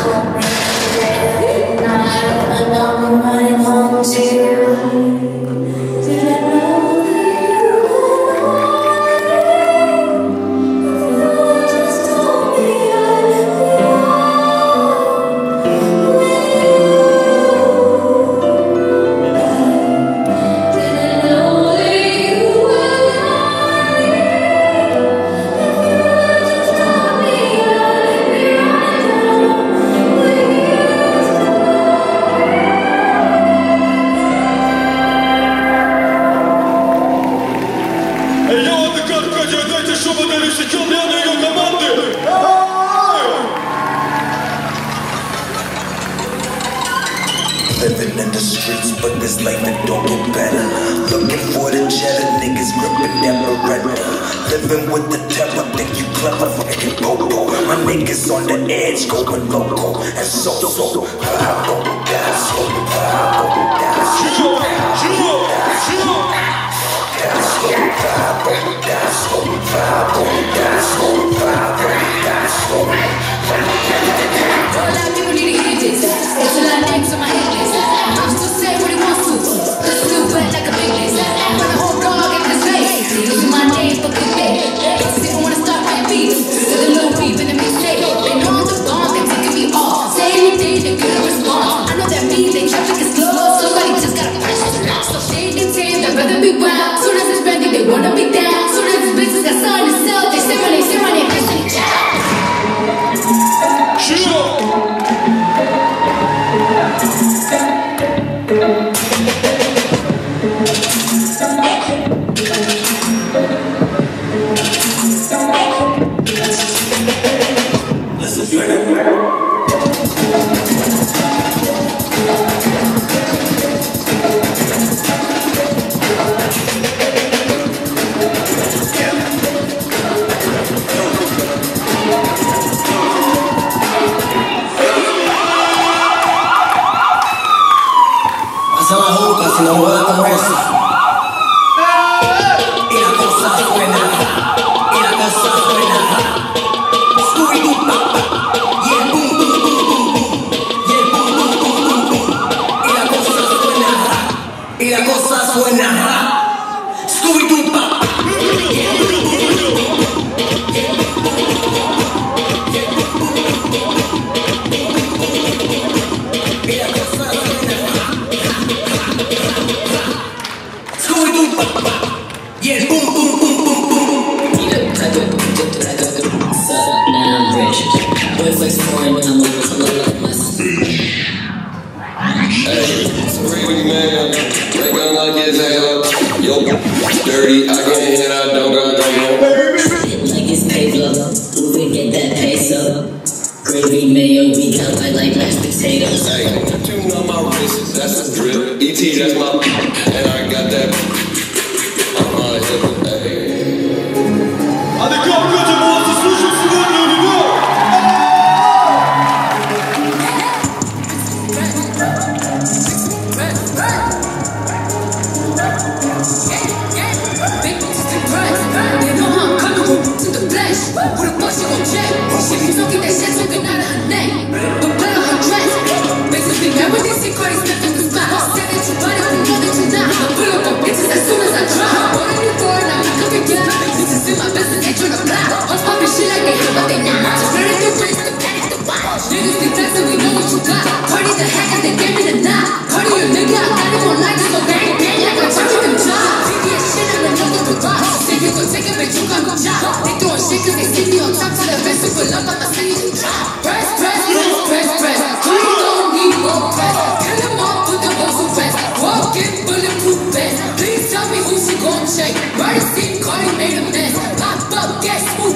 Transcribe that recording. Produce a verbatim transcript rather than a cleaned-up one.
Living in the streets, but this life it don't get better. Looking for the cheddar, niggas gripping that Beretta. Living with the terror, think you clever, fucking go-go. My niggas on the edge, going loco. And so, so, I go down, so, I go down, so, I go down, so, a lot of people need to hear this. It's a lot of names on my hit list. I'm still saying what he wants to. This is still wet like a big list. Put a whole dog in his face. Using my name for good day. They don't wanna stop my beats. Still a little beef in the mixtape. They know I'm the bomb, they taking me off. Say anything, they get a response. I know that means they traffic is slow. Somebody just gotta press it. So they dictate, they'd rather be wild. Soon as it's ready, they wanna be down. Soon as these bitches got something to sell, they say my name, say my name, they say ciao. No one mercy. Y la cosa suena, y la cosa suena. Scooby-Doo, yeah, boom, boom, boom, boom, boom. Yeah, boom, boom, boom, boom, boom. Y la cosa suena, y la cosa suena. Scooby-Doo, yeah, boom, boom, boom, boom. Yeah, boom, boom, boom, boom. Yeah, boom, boom, boom, boom. Y la cosa suena. Yeah, boom, boom, boom, boom, boom. Yeah, I got, I got, so now I'm rich. Boy flex foreign when I'm over to look like my speech. Hey, it's pretty man, break on like it's hell. Yo, dirty, I can't hit, I don't got no more. Like it's paper, who can get that peso? Gravy, mayo, we got white like mashed potatoes. Hey, two on my wrist, that's a drip. E T, that's my, and I got that. Адекватно можете слушать сегодня у него. They know how I'm coming to the flesh. Who the fuck she gon' check? She be talking that shit, talking out of her neck. But blood on her dress. Basically, never did see Cardi step in the spot. Said that you body, but know that you not. I pull up on bitches as soon as I drop. What are you for? And I'm not coming again. This is in my best and they tryna fly. Us poppin' shit like they hot, but they not. Just learn the wrist, the panic, the watch. Niggas be flexin', we know what you got. Cardi the hacker, they gave me the knot. Cardi your nigga, I got him on light, just go bang, bang like I'm charging them jobs. T V and shit, I'm another garage. Think you gon' take it, bitch, you gon' go job. They throwin' shit cause they see me on top to the best. Super love, I'ma see you drop. Press, press, press, press, press. Cardi don't need more press. Kill them all, put them on to rest. Walk in, bulletproof vest. Please tell me who she gon' check. Already seen Cardi made a mess. Pop up, guess who